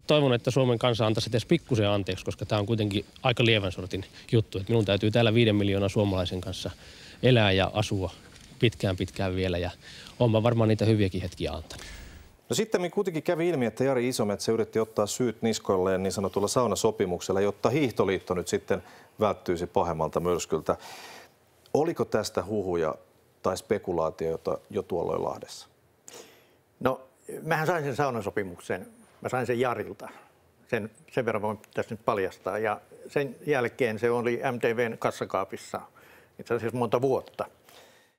toivon, että Suomen kansa antaisi edes pikkusen anteeksi, koska tämä on kuitenkin aika lievän sortin juttu. Että minun täytyy täällä 5 miljoonaa suomalaisen kanssa elää ja asua pitkään vielä ja olen varmaan niitä hyviäkin hetkiä antanut. No sitten kuitenkin kävi ilmi, että Jari Isometsä yritti ottaa syyt niskoilleen niin sanotulla saunasopimuksella, jotta Hiihtoliitto nyt sitten välttyisi pahemmalta myrskyltä. Oliko tästä huhuja tai spekulaatiota jo tuolloin Lahdessa? No, mähän sain sen saunasopimuksen. Mä sain sen Jarilta. Sen verran voin tässä nyt paljastaa. Ja sen jälkeen se oli MTV:n kassakaapissa itse asiassa monta vuotta.